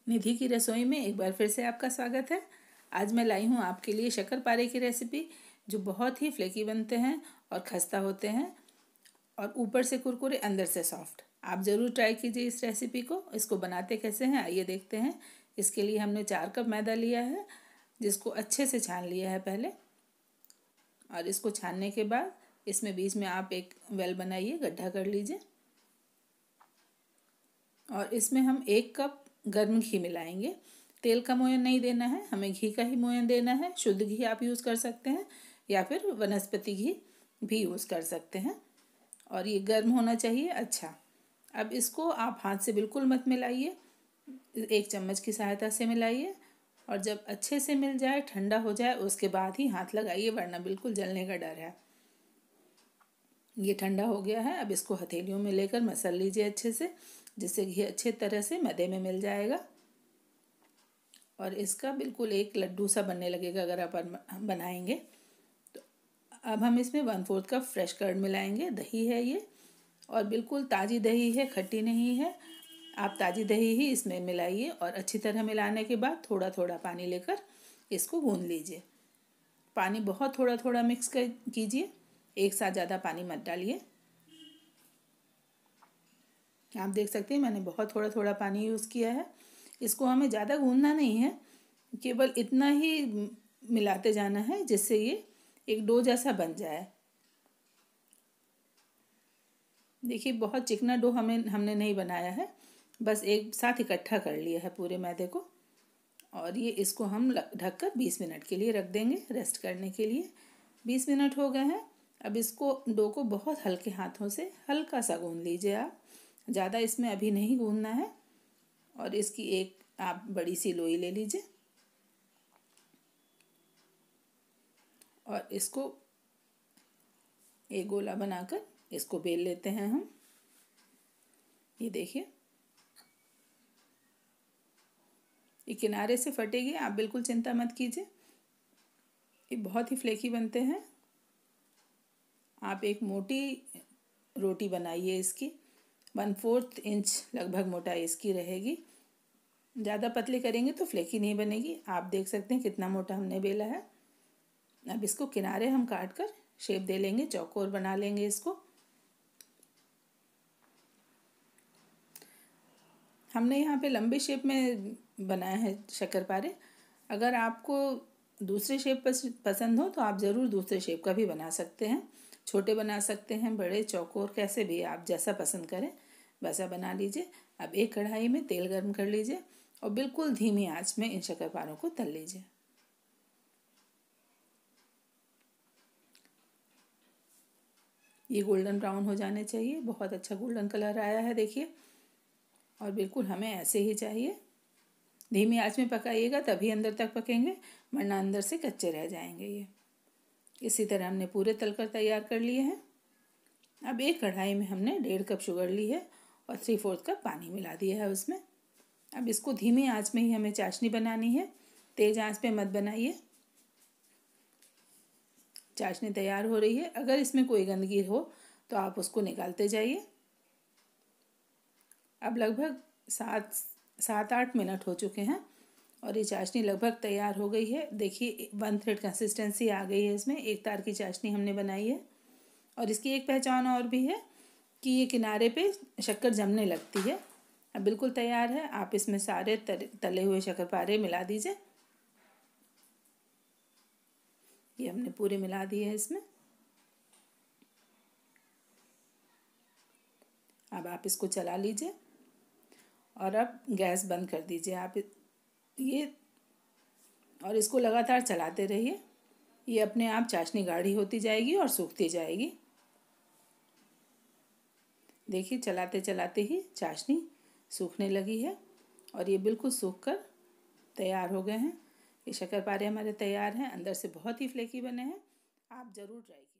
निधि की रसोई में एक बार फिर से आपका स्वागत है। आज मैं लाई हूँ आपके लिए शक्करपारे की रेसिपी, जो बहुत ही फ्लेकी बनते हैं और खस्ता होते हैं और ऊपर से कुरकुरे अंदर से सॉफ्ट। आप ज़रूर ट्राई कीजिए इस रेसिपी को। इसको बनाते कैसे हैं आइए देखते हैं। इसके लिए हमने 4 कप मैदा लिया है, जिसको अच्छे से छान लिया है पहले। और इसको छानने के बाद इसमें बीच में आप एक वेल बनाइए, गड्ढा कर लीजिए। और इसमें हम 1 कप गर्म घी मिलाएंगे। तेल का मोयन नहीं देना है, हमें घी का ही मोयन देना है। शुद्ध घी आप यूज़ कर सकते हैं या फिर वनस्पति घी भी यूज़ कर सकते हैं। और ये गर्म होना चाहिए। अच्छा, अब इसको आप हाथ से बिल्कुल मत मिलाइए, 1 चम्मच की सहायता से मिलाइए। और जब अच्छे से मिल जाए, ठंडा हो जाए, उसके बाद ही हाथ लगाइए, वरना बिल्कुल जलने का डर है। ये ठंडा हो गया है। अब इसको हथेलियों में लेकर मसल लीजिए अच्छे से, जिससे घी अच्छे तरह से मैदे में मिल जाएगा और इसका बिल्कुल एक लड्डू सा बनने लगेगा अगर आप बनाएंगे तो। अब हम इसमें 1/4 कप फ्रेश कर्ड मिलाएंगे। दही है ये, और बिल्कुल ताज़ी दही है, खट्टी नहीं है। आप ताज़ी दही ही इसमें मिलाइए और अच्छी तरह मिलाने के बाद थोड़ा थोड़ा पानी लेकर इसको गूंद लीजिए। पानी बहुत थोड़ा थोड़ा मिक्स कीजिए, एक साथ ज़्यादा पानी मत डालिए। आप देख सकते हैं मैंने बहुत थोड़ा थोड़ा पानी यूज़ किया है। इसको हमें ज़्यादा गूंदना नहीं है, केवल इतना ही मिलाते जाना है जिससे ये एक डो जैसा बन जाए। देखिए बहुत चिकना डो हमने नहीं बनाया है, बस एक साथ इकट्ठा कर लिया है पूरे मैदे को। और ये इसको हम ढककर 20 मिनट के लिए रख देंगे रेस्ट करने के लिए। 20 मिनट हो गए हैं। अब इसको डो को बहुत हल्के हाथों से हल्का सा गूंद लीजिए आप, ज़्यादा इसमें अभी नहीं गूंदना है। और इसकी एक आप बड़ी सी लोई ले लीजिए और इसको एक गोला बनाकर इसको बेल लेते हैं हम। ये देखिए, ये किनारे से फटेगी, आप बिल्कुल चिंता मत कीजिए। ये बहुत ही फ्लेकी बनते हैं। आप एक मोटी रोटी बनाइए इसकी, 1/4 इंच लगभग मोटाई इसकी रहेगी। ज़्यादा पतली करेंगे तो फ्लेकी नहीं बनेगी। आप देख सकते हैं कितना मोटा हमने बेला है। अब इसको किनारे हम काट कर शेप दे लेंगे, चौकोर बना लेंगे इसको। हमने यहाँ पे लंबे शेप में बनाया है शक्करपारे। अगर आपको दूसरे शेप पसंद हो तो आप ज़रूर दूसरे शेप का भी बना सकते हैं। छोटे बना सकते हैं, बड़े, चौकोर, कैसे भी आप जैसा पसंद करें वैसा बना लीजिए। अब एक कढ़ाई में तेल गर्म कर लीजिए और बिल्कुल धीमी आंच में इन शक्करपारों को तल लीजिए। ये गोल्डन ब्राउन हो जाने चाहिए। बहुत अच्छा गोल्डन कलर आया है देखिए। और बिल्कुल हमें ऐसे ही चाहिए। धीमी आंच में पकाइएगा तभी अंदर तक पकेंगे, वरना अंदर से कच्चे रह जाएंगे ये। इसी तरह हमने पूरे तलकर तैयार कर लिए हैं। अब एक कढ़ाई में हमने 1.5 कप शुगर ली है और 3/4 कप पानी मिला दिया है उसमें। अब इसको धीमी आंच में ही हमें चाशनी बनानी है, तेज़ आंच पे मत बनाइए। चाशनी तैयार हो रही है। अगर इसमें कोई गंदगी हो तो आप उसको निकालते जाइए। अब लगभग 7-8 मिनट हो चुके हैं और ये चाशनी लगभग तैयार हो गई है। देखिए 1/3 कंसिस्टेंसी आ गई है इसमें। एक तार की चाशनी हमने बनाई है। और इसकी एक पहचान और भी है कि ये किनारे पे शक्कर जमने लगती है। अब बिल्कुल तैयार है। आप इसमें सारे तले हुए शक्करपारे मिला दीजिए। ये हमने पूरे मिला दिए हैं इसमें। अब आप इसको चला लीजिए और अब गैस बंद कर दीजिए आप ये, और इसको लगातार चलाते रहिए। ये अपने आप चाशनी गाढ़ी होती जाएगी और सूखती जाएगी। देखिए चलाते चलाते ही चाशनी सूखने लगी है और ये बिल्कुल सूख कर तैयार हो गए हैं। ये शक्करपारे हमारे तैयार हैं। अंदर से बहुत ही फ्लेकी बने हैं। आप ज़रूर ट्राई